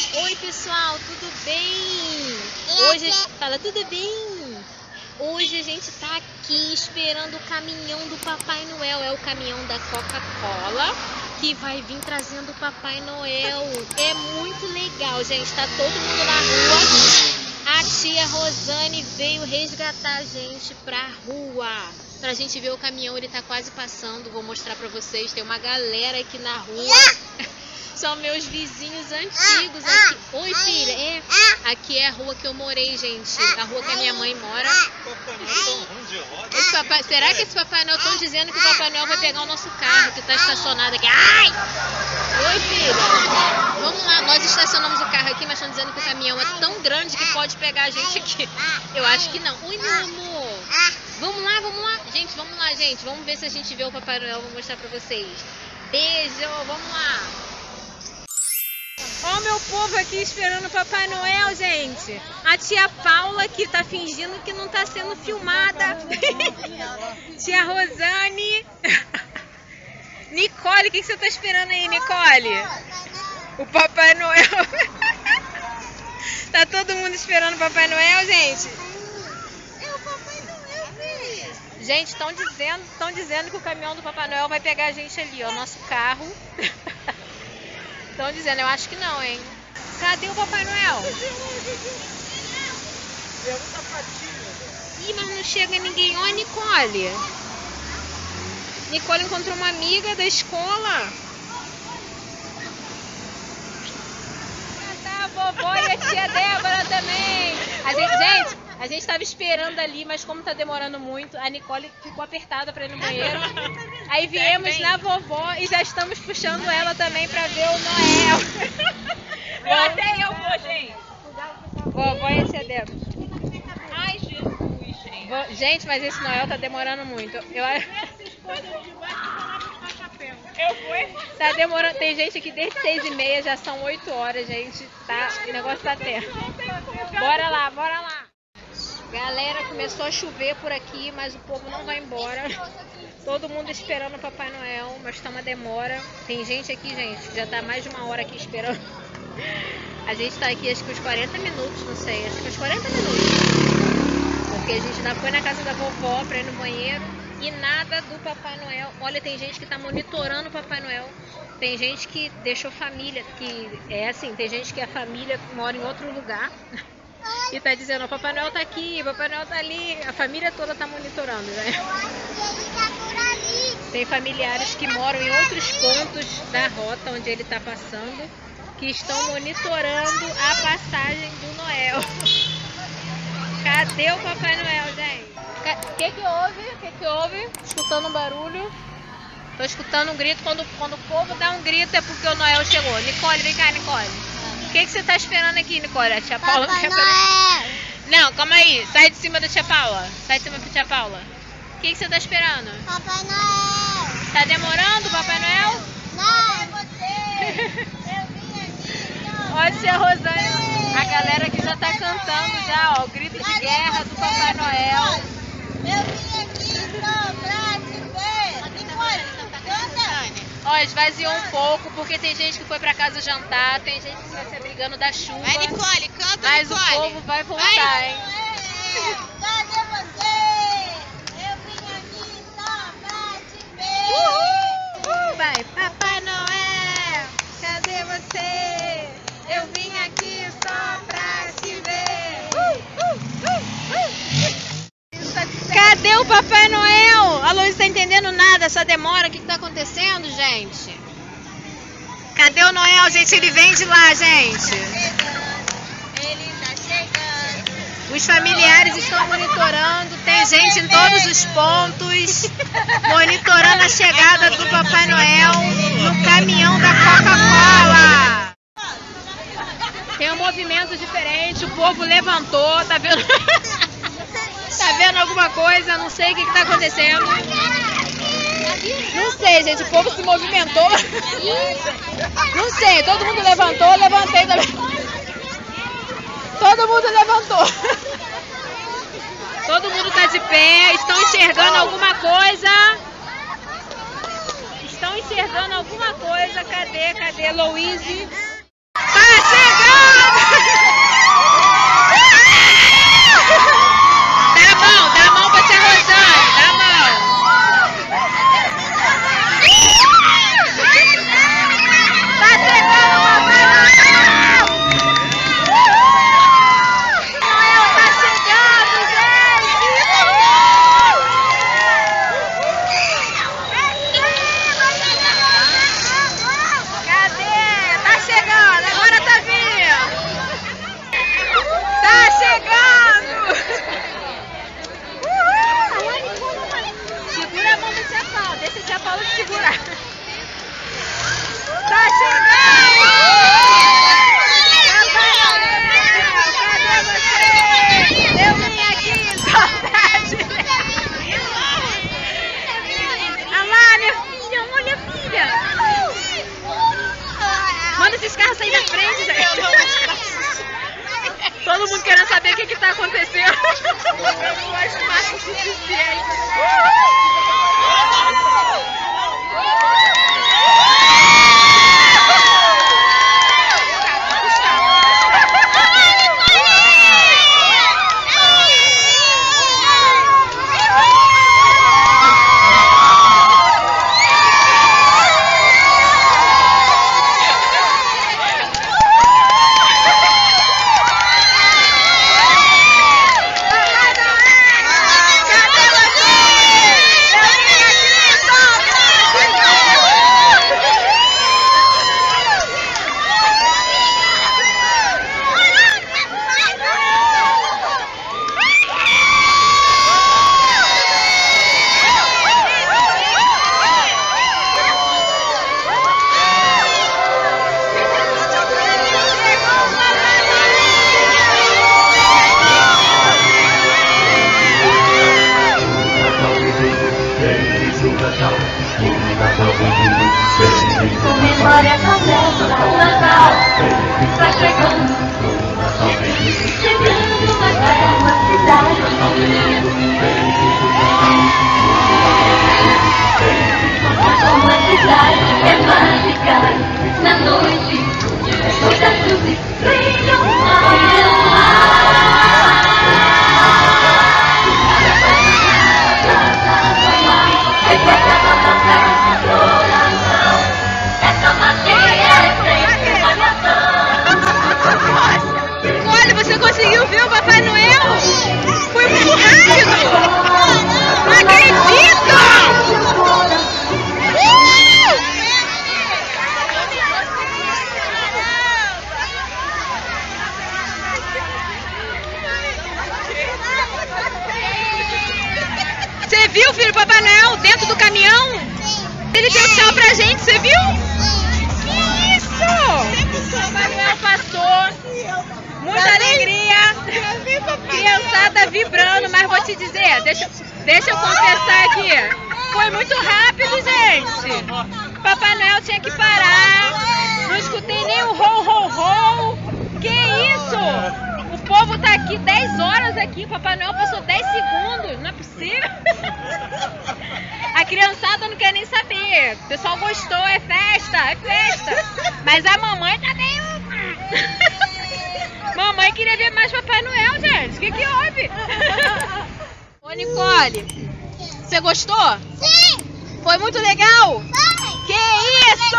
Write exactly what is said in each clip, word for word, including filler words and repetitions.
Oi pessoal, tudo bem? Hoje, fala tudo bem? Hoje a gente tá aqui esperando o caminhão do Papai Noel. É o caminhão da Coca-Cola que vai vir trazendo o Papai Noel. É muito legal, gente. Tá todo mundo na rua. A tia Rosane veio resgatar a gente pra rua, pra gente ver o caminhão. Ele tá quase passando. Vou mostrar pra vocês. Tem uma galera aqui na rua. São meus vizinhos antigos aqui. Oi, filha. É, aqui é a rua que eu morei, gente. A rua que a minha mãe mora. Esse papai, será que esse Papai Noel estão dizendo que o Papai Noel vai pegar o nosso carro que está estacionado aqui? Ai! Oi, filha. Vamos lá. Nós estacionamos o carro aqui, mas estão dizendo que o caminhão é tão grande que pode pegar a gente aqui. Eu acho que não. Oi, meu amor. Vamos lá, vamos lá. Gente, vamos lá, gente. Vamos ver se a gente vê o Papai Noel. Vou mostrar pra vocês. Beijo. Vamos lá. Ó, meu povo aqui esperando o Papai Noel, gente. A tia Paula que tá fingindo que não tá sendo filmada. Tia Rosane. Nicole, o que, que você tá esperando aí, Nicole? O Papai Noel. Tá todo mundo esperando o Papai Noel, gente? É o Papai Noel, filho. Gente, estão dizendo, estão dizendo que o caminhão do Papai Noel vai pegar a gente ali, ó, nosso carro. Estão dizendo, eu acho que não, hein? Cadê o Papai Noel? Ih, mas não chega ninguém. Ó, Nicole. Nicole encontrou uma amiga da escola. Ah, tá, a vovó e a tia Débora também. A gente, gente, a gente tava esperando ali, mas como tá demorando muito, a Nicole ficou apertada pra ir no banheiro. Aí viemos na vovó e já estamos puxando ela também pra ver o Noel. Eu até eu vou, gente. Vovó e a tia Débora. Ai, Jesus, gente. Gente, mas esse Noel tá demorando muito. Eu Eu fui. Tá demorando. Tem gente aqui desde seis e meia, já são oito horas, gente. Tá, o negócio tá tenso. Bora lá, bora lá. Galera, começou a chover por aqui, mas o povo não vai embora. Todo mundo esperando o Papai Noel, mas tá uma demora. Tem gente aqui, gente, já tá mais de uma hora aqui esperando. A gente tá aqui acho que uns quarenta minutos, não sei, acho que uns quarenta minutos. Porque a gente ainda foi na casa da vovó pra ir no banheiro e nada do Papai Noel. Olha, tem gente que tá monitorando o Papai Noel. Tem gente que deixou família, que é assim, tem gente que a família mora em outro lugar. E tá dizendo, o Papai Noel tá aqui, o Papai Noel tá ali. A família toda tá monitorando, né? Eu acho que ele tá por ali. Tem familiares que moram em outros pontos da rota onde ele tá passando, que estão monitorando a passagem do Noel. Cadê o Papai Noel, gente? O que que houve? O que que houve? Escutando um barulho. Tô escutando um grito. Quando, quando o povo dá um grito é porque o Noel chegou. Nicole, vem cá, Nicole. O que, que você tá esperando aqui, Nicole? A tia Paula Papai quer Noel. fazer... Não, calma aí. Sai de cima da tia Paula. Sai de cima da tia Paula. O que, que você tá esperando? Papai Noel. Tá demorando, Papai Noel? Não, é você. Eu vim aqui só. Ó, a tia Rosane. A galera aqui já tá cantando já, ó. O grito de guerra do Papai Noel. Eu vim aqui só pra te ver. Nicole, canta. Ó, esvaziou um pouco, porque tem gente que foi pra casa jantar, tem gente que tá se abrigando da chuva. Vai, Nicole, canta, Mas Nicole. o povo vai voltar, Vai. hein? Cadê você? Eu vim aqui só pra te ver. Uhul! Vai, Papai Noel, cadê você? Eu vim aqui só pra te ver. Cadê o Papai Noel? A Luísa tá entendendo nada, essa demora. O que que tá acontecendo, gente? Cadê o Noel, gente? Ele vem de lá, gente. Ele tá chegando. Os familiares estão monitorando, tem gente em todos os pontos, monitorando a chegada do Papai Noel no caminhão da Coca-Cola. Tem um movimento diferente, o povo levantou, tá vendo? Tá vendo alguma coisa? Não sei o que que tá acontecendo. Não sei, gente, o povo se movimentou. Não sei, todo mundo levantou, levantei também. Todo mundo levantou. Todo mundo tá de pé, estão enxergando alguma coisa. Estão enxergando alguma coisa. Cadê? Cadê? Louise? Tá chegando! tá acontecendo. Eu não acho massa o suficiente. Comemora a festa, Natal está chegando, chegando na bela cidade. Uma cidade é mágica, na noite, muitas luzes brilham ao Olha, você conseguiu ver o Papai Noel? Foi muito rápido! Não acredito! Você viu, filho, o Papai Noel dentro do caminhão? Ele deu tchau pra gente, você viu? Que isso? O Papai Noel passou. Muita alegria, criançada vibrando, mas vou te dizer, deixa, deixa eu confessar aqui, foi muito rápido, gente. Papai Noel tinha que parar, não escutei nem o ho, ho, ho. Que isso? O povo tá aqui dez horas aqui, Papai Noel passou dez segundos, não é possível? A criançada não quer nem saber, o pessoal gostou, é festa, é festa, mas a mamãe tá meio... Mamãe queria ver mais Papai Noel, gente. O que que houve? Ô, Nicole, você gostou? Sim! Foi muito legal? Foi! Que isso!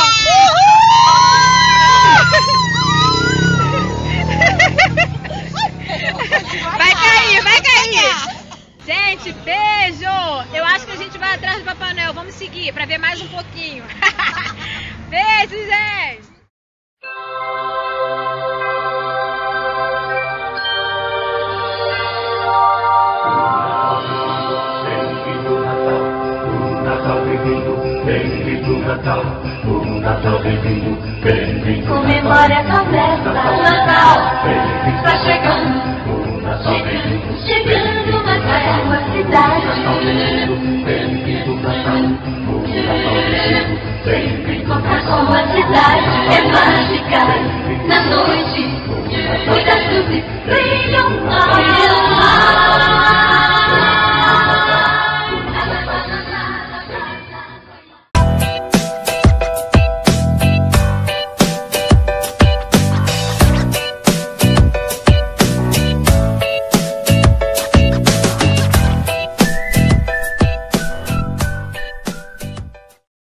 Vai cair, vai cair! Gente, beijo! Eu acho que a gente vai atrás do Papai Noel. Vamos seguir pra ver mais um pouquinho. Beijo, gente! Comemora essa festa, Natal está chegando, chegando, chegando na bela cidade. Uma cidade é mágica.